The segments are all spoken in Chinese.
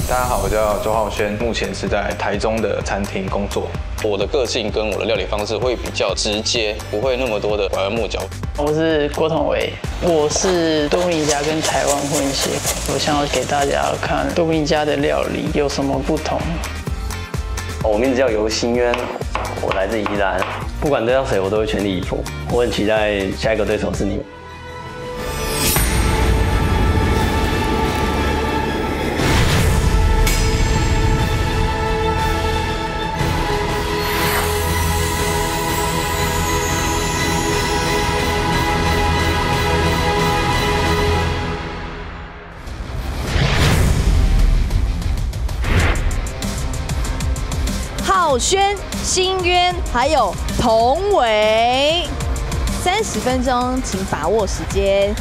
大家好，我叫周浩轩，目前是在台中的餐厅工作。 我的个性跟我的料理方式会比较直接，不会那么多的拐弯抹角。 我是郭统维，我是多米尼加跟台湾混血。我想要给大家看多米尼加的料理有什么不同。 我名字叫游新渊，我来自宜兰。不管对到谁，我都会全力以赴。我很期待下一个对手是你们。 浩轩、新渊还有童伟，30分钟，请把握时间。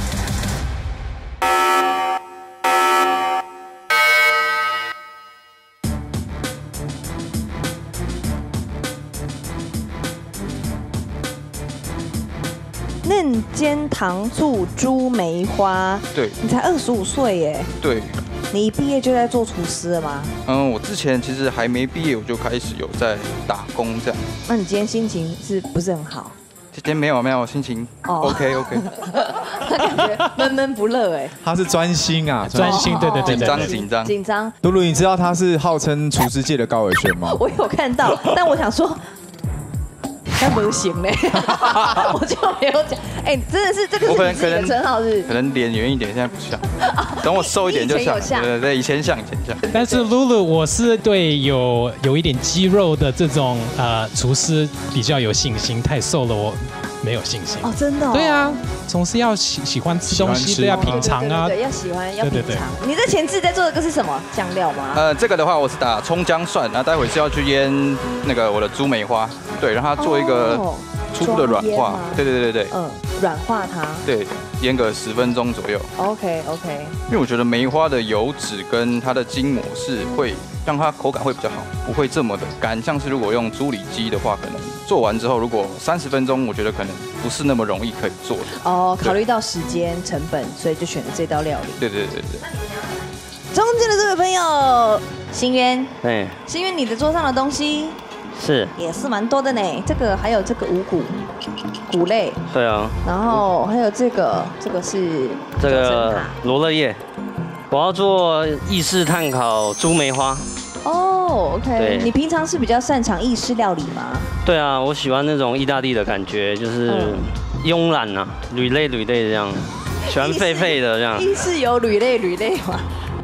嫩煎糖醋猪梅花， 对， 你才25岁耶， 对， 你一毕业就在做厨师了吗？ 我之前其实还没毕业，我就开始有在打工这样。 那你今天心情是不是很好？ 今天没有，心情 OK。 感觉闷闷不乐哎。 他是专心啊， 专心，对， 紧张。 露露，你知道他是号称厨师界的高尔宣吗？ 我有看到，但我想说。但不行嘞，我就没有讲。哎，真的是这个是你自己的称号是？ 可能脸圆一点，现在不像。等我瘦一点就像。对，以前像。 但是露露，我是对有一点肌肉的这种厨师比较有信心，太瘦了我没有信心。 哦，真的。 对啊，总是要喜欢吃东西，对，要品尝啊。 对，要喜欢，要品尝。你这前置在做的个是什么酱料吗？ 这个的话我是打葱姜蒜，然后待会是要去腌那个我的猪梅花，对，让它做一个初步的软化。对。 软化它。 对，腌个10分钟左右。 OK。 因为我觉得梅花的油脂跟它的筋膜是会让它口感会比较好，不会这么的干。像是如果用猪里脊的话，可能做完之后，如果30分钟，我觉得可能不是那么容易可以做的。 哦，考虑到时间成本，所以就选了这道料理。 对。 中间的这位朋友，新渊， 新渊，你的桌上的东西是也是蛮多的呢。这个还有这个五谷类， 对啊， 然后还有这个是这个罗勒叶，我要做意式炭烤猪梅花。 哦 ，OK， 你平常是比较擅长意式料理吗？ 对啊，我喜欢那种意大利的感觉，就是慵懒啊，履类这样，喜欢沸的这样。 意式有履类吗？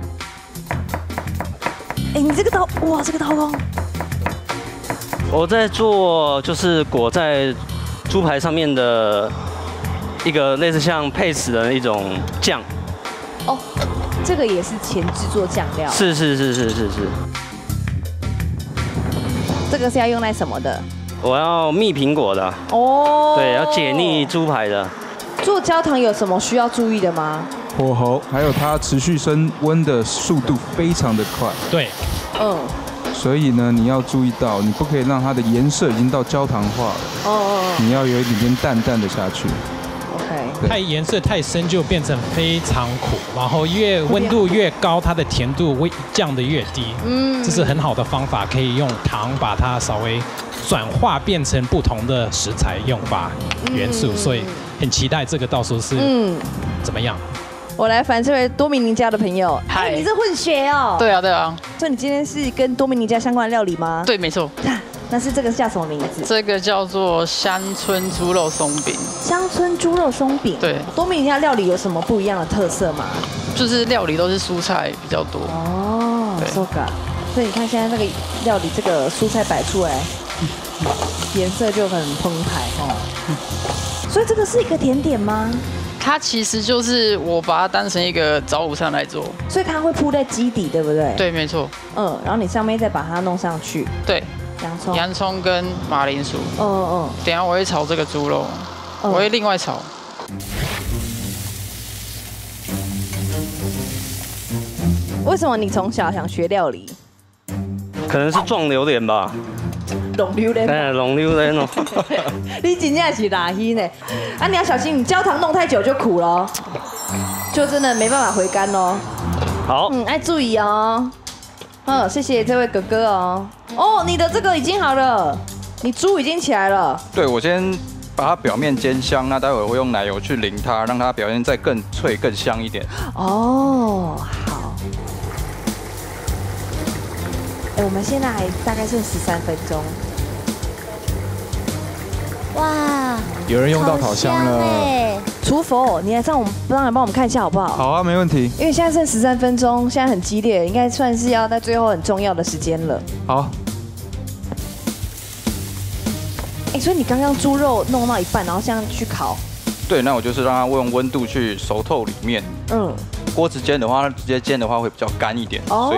哎，你这个刀，哇，这个刀工。 我在做就是裹在猪排上面的一个类似像配饰的一种酱。 哦，这个也是前制作酱料。 是。 这个是要用来什么的？ 我要蜜苹果的。哦。对，要解腻猪排的。 做焦糖有什么需要注意的吗？ 火候，还有它持续升温的速度非常的快。 对。 所以呢，你要注意到，你不可以让它的颜色已经到焦糖化了。你要有一点点淡的下去。 OK。 太颜色太深就变成非常苦，然后温度越高，它的甜度会降得越低。这是很好的方法，可以用糖把它稍微转化变成不同的食材用法元素，所以很期待这个到时候是怎么样。 我来烦这位多米尼加的朋友。嗨，你是混血哦？ 对啊。 所以你今天是跟多米尼加相关的料理吗？ 对，没错。 那是这个叫什么名字？ 这个叫做乡村猪肉松饼。 乡村猪肉松饼。对。多米尼加料理有什么不一样的特色吗？ 就是料理都是蔬菜比较多。 哦，so ga。所以你看现在这个料理，这个蔬菜摆出来，颜色就很澎湃哦。所以这个是一个甜点吗？ 它其实就是我把它当成一个早午餐来做， 所以它会铺在基底，对不对？ 对，没错。 然后你上面再把它弄上去。 对，洋葱跟马铃薯。等一下我会炒这个猪肉，我会另外炒。 为什么你从小想学料理？ 可能是撞榴莲吧。 龙榴莲。 龙榴莲哦。 你真正是垃圾呢！啊，你要小心，你焦糖弄太久就苦了，就真的没办法回甘哦。 好。 要注意哦。 谢谢这位哥哥哦。哦，你的这个已经好了，你猪已经起来了。 对，我先把它表面煎香，那待会会用奶油去淋它，让它表面再更脆、更香一点。 哦，好。我们现在还大概剩13分钟。 哇， 有人用到烤箱了。 厨佛，你来帮我们看一下好不好？ 好啊，没问题。 因为现在剩13分钟，现在很激烈，应该算是要在最后很重要的时间了。 好。 所以你刚刚猪肉弄到一半，然后这样去烤。 对，那我就是让它用温度去熟透里面。锅子煎的话，直接煎的话会比较干一点。所以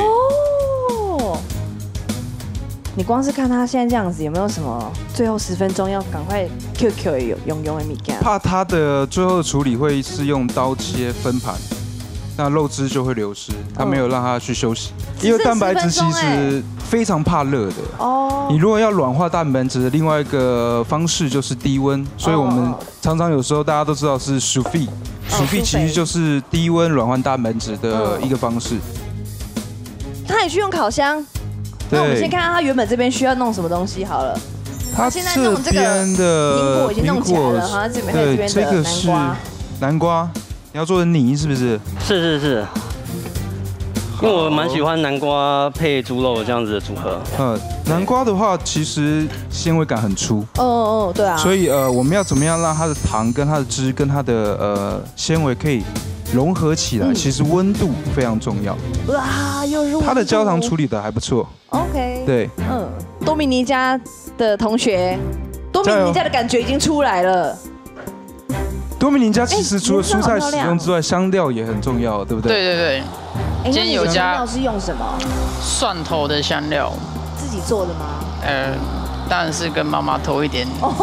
你光是看它现在这样子，有没有什么最后10分钟要赶快 QQ 用的物件？ 怕它的最后的处理会是用刀切分盘，那肉汁就会流失，它没有让它去休息。因为蛋白质其实非常怕热的哦。你如果要软化蛋白质的另外一个方式就是低温，所以我们常常有时候大家都知道是sous vide，sous vide其实就是低温软化蛋白质的一个方式。 它也去用烤箱。那我们先看看它原本这边需要弄什么东西好了。 它现在弄这个苹果已经弄起来了，好像这边还有这边的南瓜。 南瓜，你要做的泥是不是？ 是。因为我蛮喜欢南瓜配猪肉这样子的组合。 南瓜的话其实纤维感很粗。 对啊。 所以我们要怎么样让它的糖跟它的汁跟它的纤维可以融合起来？其实温度非常重要。 哇，又是它的焦糖处理的还不错。 OK。 对。 多米尼加的同学，多米尼加的感觉已经出来了。 多米尼加其实除了蔬菜使用之外，香料也很重要，对不对？ 对。今天有加。香料是用什么？ 蒜头的香料。 自己做的吗？ 当然是跟妈妈偷一点。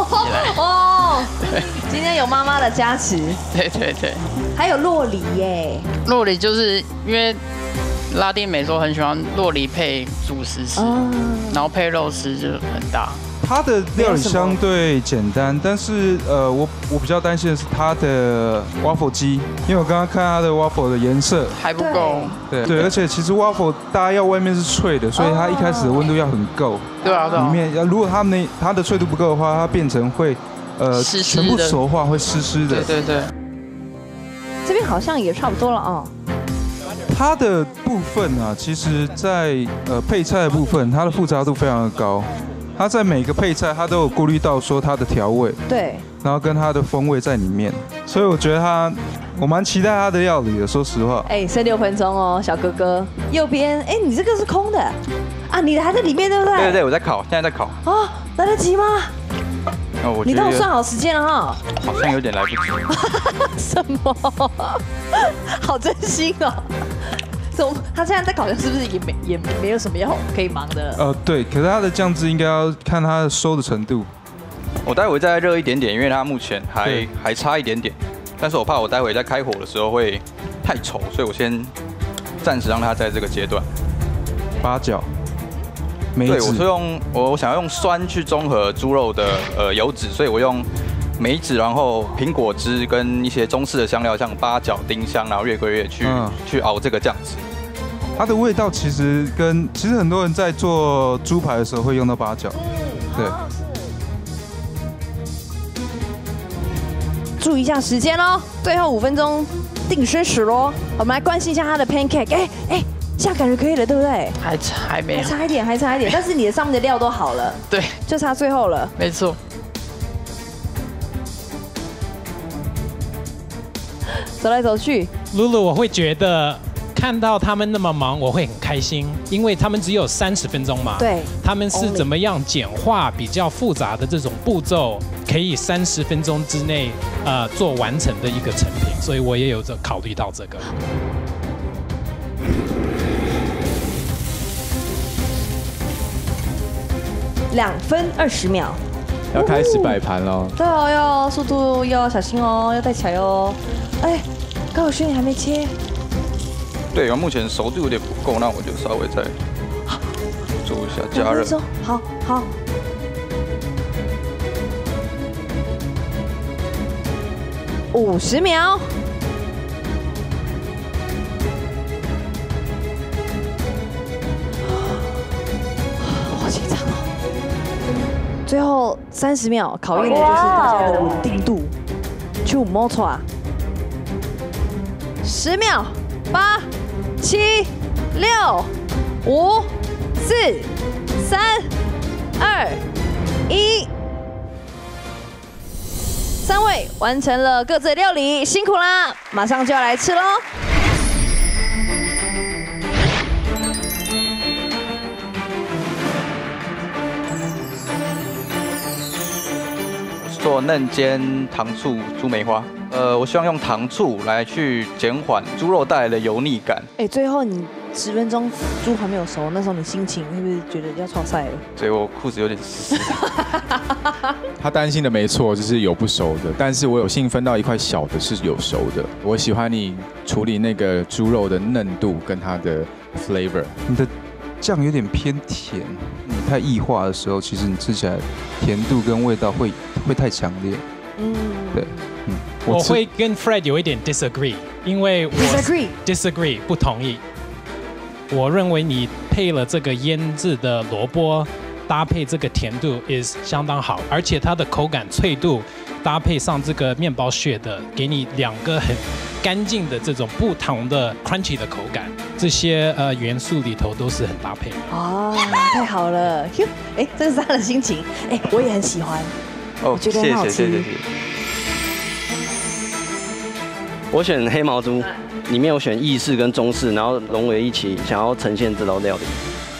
今天有妈妈的加持。 对。 还有酪梨耶。 酪梨就是因为拉丁美洲很喜欢酪梨配主食吃，然后配肉吃就很大。 它的料理相对简单，但是我比较担心的是它的 waffle 机，因为我刚刚看它的 waffle 的颜色还不够。 对，而且其实 waffle 大家要外面是脆的，所以它一开始的温度要很够。 对啊。 里面如果它的脆度不够的话，它变成会全部熟化会湿的。 对。 这边好像也差不多了啊。 它的部分啊，其实在配菜的部分，它的复杂度非常的高。它在每个配菜，它都有顾虑到说它的调味， 对， 然后跟它的风味在里面，所以我觉得我蛮期待它的料理的。说实话， 剩6分钟哦，小哥哥，右边，你这个是空的啊，你的还在里面对不对？ 对，我在烤，现在在烤。 来得及吗？你帮我算好时间了哈。 好像有点来不及。 什么？好真心哦。他现在在烤箱是不是也没有什么要可以忙的？ 对，可是它的酱汁应该要看它的收的程度。 我待会再热一点点，因为它目前还差一点点，但是我怕我待会在开火的时候会太稠，所以我先暂时让它在这个阶段。 八角，梅对， 子。 我想要用酸去中和猪肉的油脂，所以我用梅子，然后苹果汁跟一些中式的香料，像八角、丁香，然后月桂叶去熬这个酱汁。 它的味道其实很多人在做猪排的时候会用到八角，对。 注意一下时间哦，最后5分钟定生死咯。我们来关心一下它的 pancake， 这样感觉可以了，对不对？ 还没， 还差一点，但是你的上面的料都好了， 对， 就差最后了， 没错。 走来走去， 露露，我会觉得看到他们那么忙，我会很开心，因为他们只有30分钟嘛。 对， 他们是怎么样简化比较复杂的这种步骤，可以30分钟之内做完成的一个成品，所以我也有考虑到这个。 2分20秒。 要开始摆盘了。 对哦，要速度要小心哦，要带起来哦。高晓轩你还没切？ 对，目前熟度有点不够，那我就稍微再做一下加热。 好。50秒。 最后30秒考验的就是大家的稳定度。去摸出来，10秒，8、7、6、5、4、3、2、1。3位完成了各自的料理，辛苦啦！马上就要来吃喽。 做嫩煎糖醋猪梅花，我希望用糖醋来去减缓猪肉带来的油腻感。 最后你10分钟猪还没有熟，那时候你心情是不是觉得要超赛了？ 所以我裤子有点湿。 他担心的没错，就是有不熟的，但是我有幸分到一块小的是有熟的。我喜欢你处理那个猪肉的嫩度跟它的 flavor。 你的酱有点偏甜，你太异化的时候，其实你吃起来甜度跟味道会太强烈。对， 我会跟 Fred 有一点 disagree， 因为我 disagree 不同意。我认为你配了这个腌制的萝卜，搭配这个甜度 is 相当好，而且它的口感脆度搭配上这个面包屑的，给你2个很干净的这种不同的 crunchy 的口感，这些元素里头都是很搭配的。 哦，太好了！这是他的心情，我也很喜欢。我觉得很好吃。谢谢。 我选黑毛猪，里面有选意式跟中式，然后融为一起，想要呈现这道料理。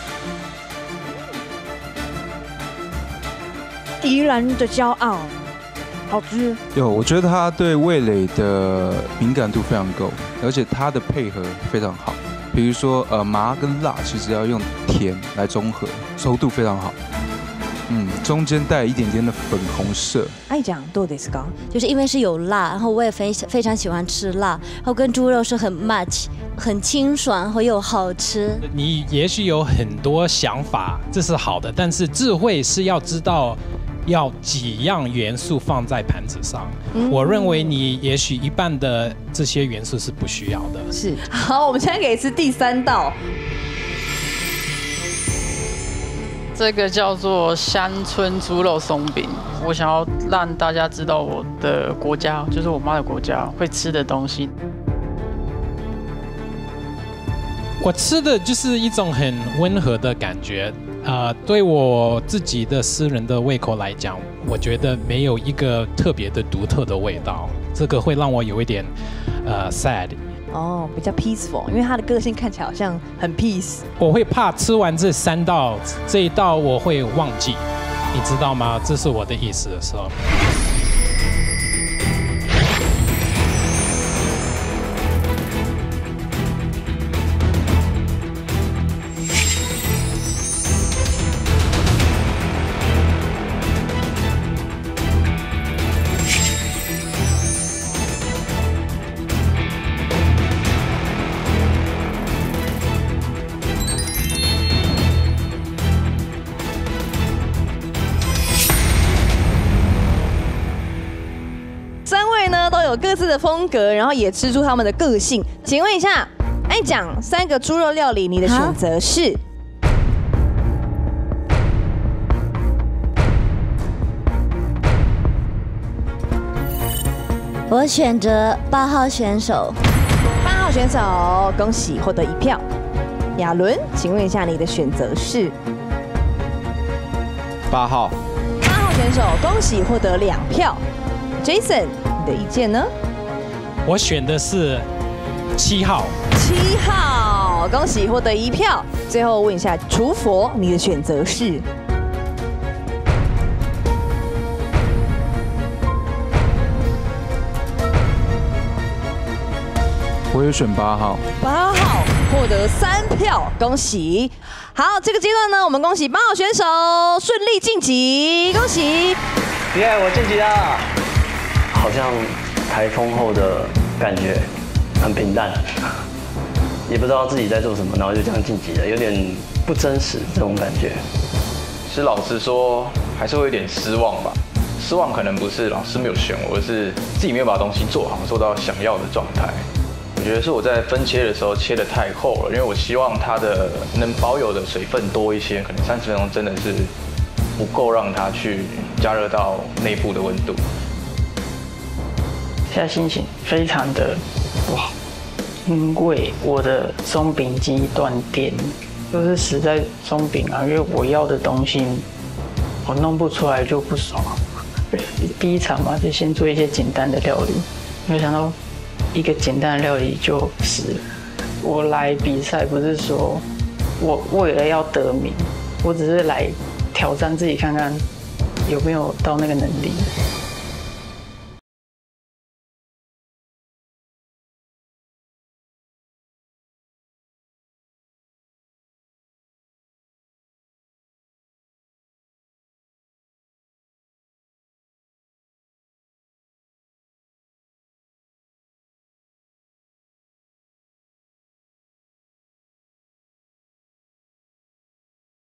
宜兰的骄傲，好吃。 我觉得他对味蕾的敏感度非常够，而且他的配合非常好。比如说麻跟辣，其实要用甜来中和，熟度非常好。中间带一点点的粉红色。 爱讲どうですか？ 就是因为是有辣，然后我也非常喜欢吃辣，然后跟猪肉是很 match， 很清爽，然后又好吃。 你也许有很多想法，这是好的，但是智慧是要知道要几样元素放在盘子上。我认为你也许一半的这些元素是不需要的。 是。好，我们现在可以吃第3道。 这个叫做乡村猪肉松饼，我想要让大家知道我的国家，就是我妈的国家会吃的东西。 我吃的就是一种很温和的感觉，对我自己的私人的胃口来讲，我觉得没有一个特别的独特的味道，这个会让我有一点sad。 比较 peaceful， 因为他的个性看起来好像很 peace。 我会怕吃完这3道，这一道我会忘记，你知道吗？这是我的意思的时候。 各自的风格，然后也吃出他们的个性。请问一下，爱讲3个猪肉料理，你的选择是？ 我选择8号选手。 8号选手，恭喜获得1票。亚伦，请问一下你的选择是 ？8号。 8号选手，恭喜获得2票。Jason， 你的意见呢？ 我选的是7号。 7号，恭喜获得1票。最后问一下厨佛，你的选择是？ 我也选8号。 8号获得3票，恭喜。好，这个阶段呢，我们恭喜8号选手顺利晋级，恭喜！ 耶，我晋级了。好像台风后的感觉很平淡，也不知道自己在做什么，然后就这样晋级了，有点不真实这种感觉。 其实老实说，还是会有点失望吧。失望可能不是老师没有选我，而是自己没有把东西做好，做到想要的状态。我觉得是我在分切的时候切得太厚了，因为我希望它的能保有的水分多一些，可能30分钟真的是不够让它去加热到内部的温度。 现在心情非常的不好，因为我的松饼机断电，就是死在松饼啊，因为我要的东西我弄不出来就不爽。第一场嘛，就先做一些简单的料理，没有想到一个简单的料理就死了。我来比赛不是说我为了要得名，我只是来挑战自己看看有没有到那个能力。